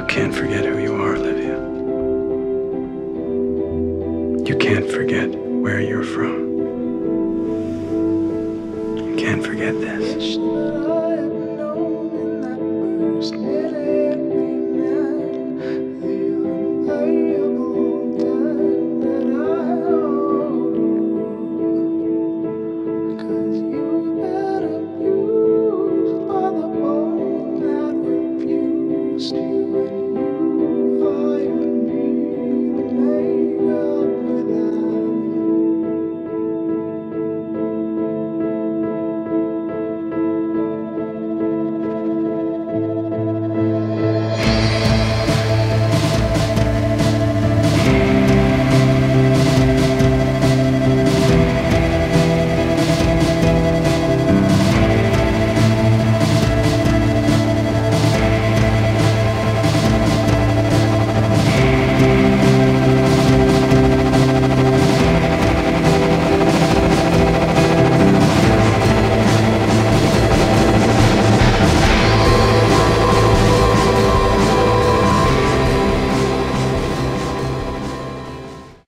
can't forget who you are, Olivia. You can't forget where you're from. You can't forget this.